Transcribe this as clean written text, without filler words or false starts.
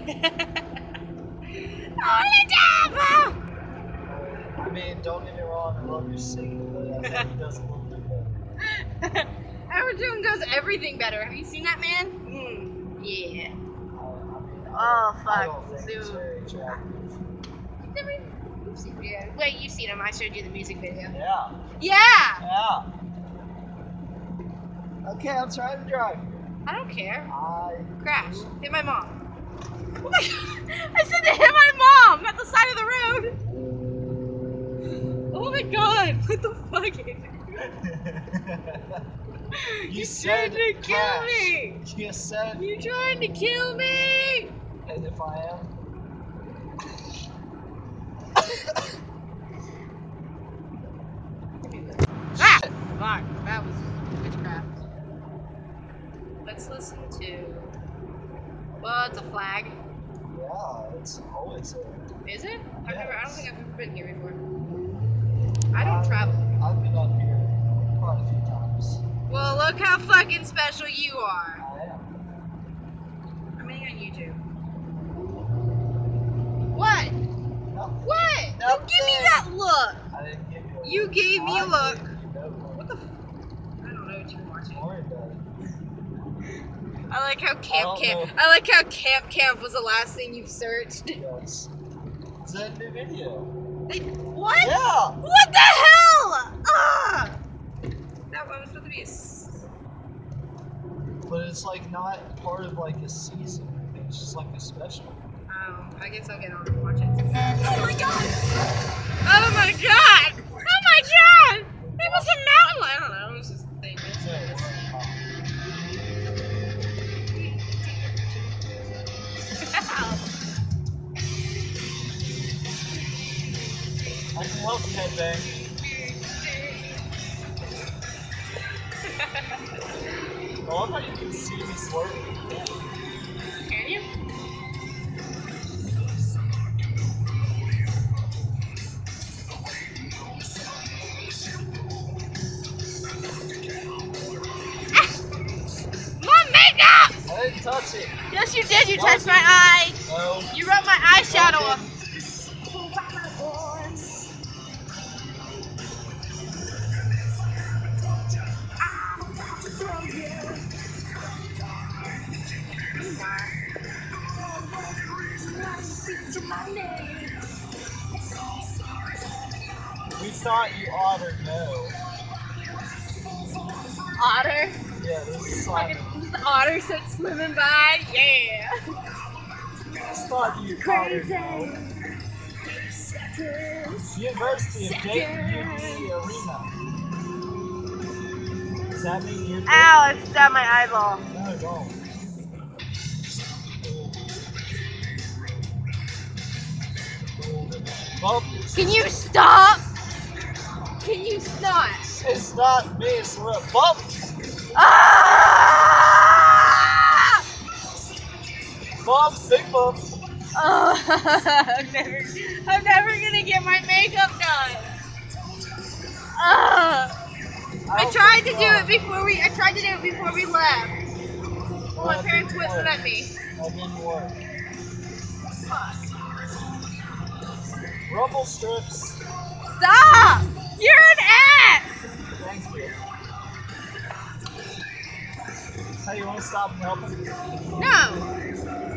Only devil! I mean, don't get me wrong, I love your singing, but I think he does a little bit better. Howard Jones does everything better. Have you seen that man? Yeah. I don't think he's very attractive. Wait, you've seen him. I showed you the music video. Yeah. Yeah! Yeah. Okay, I'm trying to drive here. I don't care. Crash. Hit my mom. Oh my god! I said to hit my mom at the side of the road! Oh my god! What the fuck is it? You trying to kill me! You said. You're trying to kill me! And if I am. Ah! Fuck, that was witchcraft. Let's listen to. Well, it's a flag. Yeah, it's always there. Is it? Yes. I don't think I've ever been here before. I don't travel. I've been up here quite a few times. Well, look how fucking special you are. I am. I'm on YouTube. What? Nothing. What? Nothing. Don't give me that look. I didn't give you a look. You gave me a look. What the f? I don't know what you're watching. Don't worry about it. I like how Camp Camp was the last thing you searched. Yes. It's a new video. What? Yeah. What the hell? Ah! That one was supposed to be a. But it's like not part of like a season. It's just like a special. Oh, I guess I'll get on and watch it. Oh my god! Oh my god! Oh my god! It was a mountain lion. I don't know. It was just a thing. I can help you headbang. I love how you can see me slurping. Can you? My makeup! I didn't touch it. Yes, you did. You touched my eye. No. You rubbed my eyeshadow off. We thought you ought to know. Otter? Yeah, this is Simon. This otter starts swimming by. Yeah. Just thought you ought to know. University of Dayton UD Arena. Does that mean you're good? Ow, I stabbed my eyeball. No, don't. Bump. Can you stop? Can you stop? It's not me, it's the bump. Ah! Bump, big bump. I'm never gonna get my makeup done. I tried to do it before we left. Well, my parents wouldn't let me. That didn't work. Rumble strips. Stop! You're an ass! Thank you. Hey, you want to stop and help him? No.